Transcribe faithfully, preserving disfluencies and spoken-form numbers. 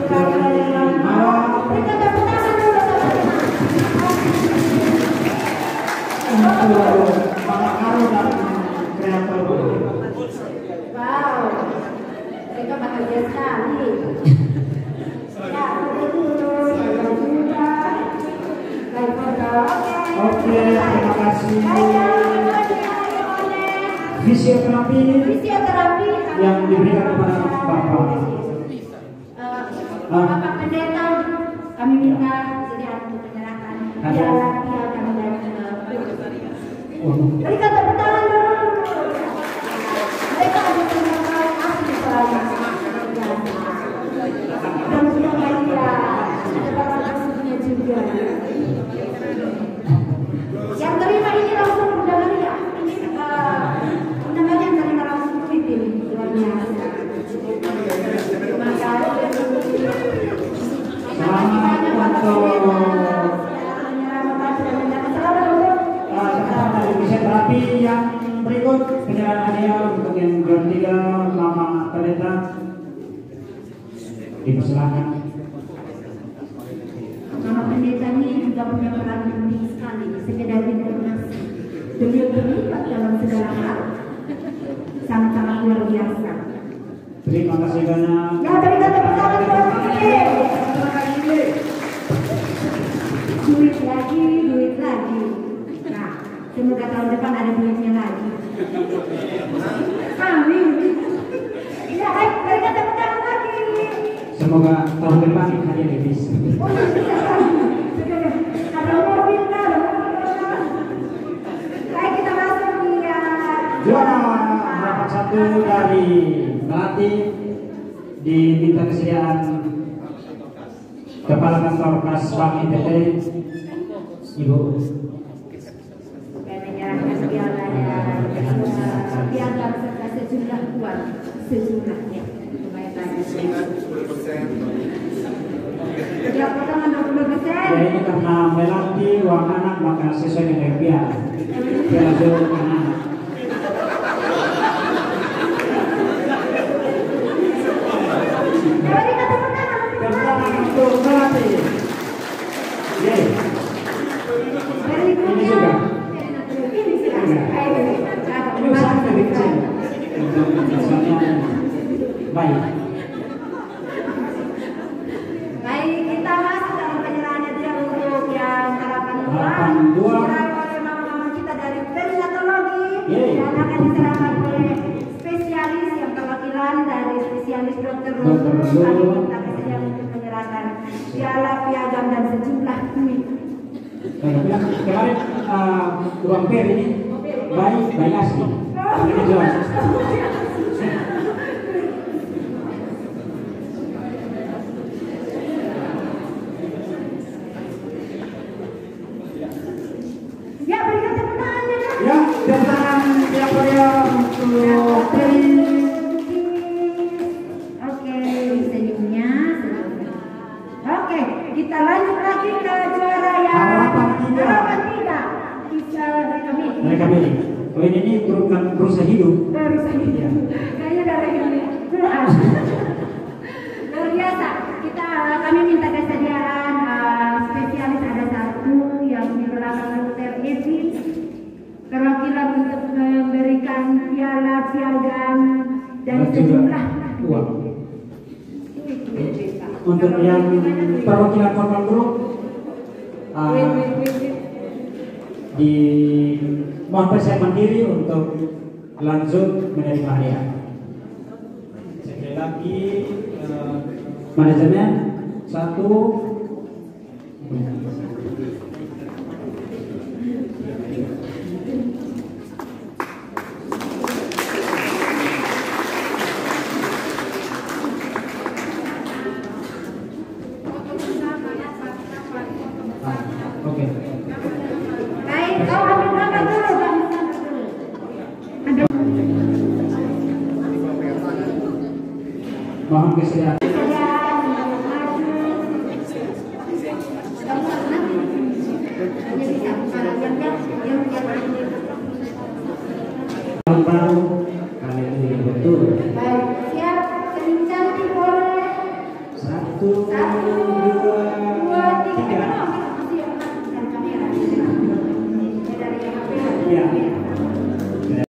Fisioterapi, fisioterapi yang diberikan kepada Bapak. Uh, Bapak Pendeta, kami minta sediaan untuk menyerahkan piala piagam dan berikan tepuk tangan dulu. Mereka ada pengalaman asli selama dan sudah bahagia ada bapak aslinya juga. Yang terima ini langsung undangan ya. Undangannya terima langsung tweet ini luar biasa. Terima kasih. Selamat untuk fisioterapi yang berikut, penyerahan hadiah untuk yang ketiga Mama Pendeta. Dipersilakan. Mama Pendeta ini juga punya peran penting sekali, sekedar informasi. Beliau terlibat dalam segala hal, sangat-sangat luar biasa. Terima kasih banyak. Ya, berikan tepuk tangan buat beliau. Duit lagi, duit lagi. Nah, semoga tahun depan ada duitnya lagi. Amin. Ya, baik, berikan tepuk tangan lagi. Semoga tahun depan hadiah lebih. Oh, bisa lagi. Ada mobil, ada mobil. Baik, kita masuk dia. Juara nomor satu dari Melati diminta kesediaan Kepala Kantor Kas Bank N T T, Ibu. Dan menyerahkan pialanya, piagam serta sejumlah uang, sejumlahnya. Lumayan banyak. Yang pertama dua puluh persen. Ya, ini karena Melati uang anak maka sesuai dengan piala. Piala juara anak. Untuk Melati. Ye. Ini juga. Ini usaha lebih kecil. Baik. Baik, kita masuk dalam penyerahannya dia untuk yang harapan dua. Harapan dua. Diserahkan oleh mama-mama kita dari perinatologi Yeay. dan akan diserahkan oleh spesialis yang perwakilan dari spesialis dokter Dokter Rulu. Rulu. Kami minta kesediaan untuk menyerahkan piala, piagam dan sejumlah duit. Bilang kemarin uh, ruang per ini bayi bayi asli. Ini jelas. Ya, berikan tepuk tangannya. Ya, tepuk tangan pihak pria untuk Peri. Oke, senyumnya. Oke, kita lanjut lagi ke juara yang Harapan tiga. harapan tiga. Bisa mereka milih. Mereka pilih. Oh ini ini bukan berusaha hidup. Berusaha hidup. Kayaknya dari ini. Luar biasa. Kita kami minta kesediaan uh, spesialis ada satu yang diberikan dokter Evi. Perwakilan untuk memberikan piala, piagam dan sejumlah uang. Untuk yang perwakilan korban grup uh, di mohon persiapan diri untuk lanjut menerima hadiah. Sekali lagi uh, manajemen satu. Oke. Baik, oh ambil gambar dulu, Bang. Ambil. Mohon kesediaan. Tahun baru kali ini betul. Baik, siap, senyum cantik boleh. Satu. Satu. Satu.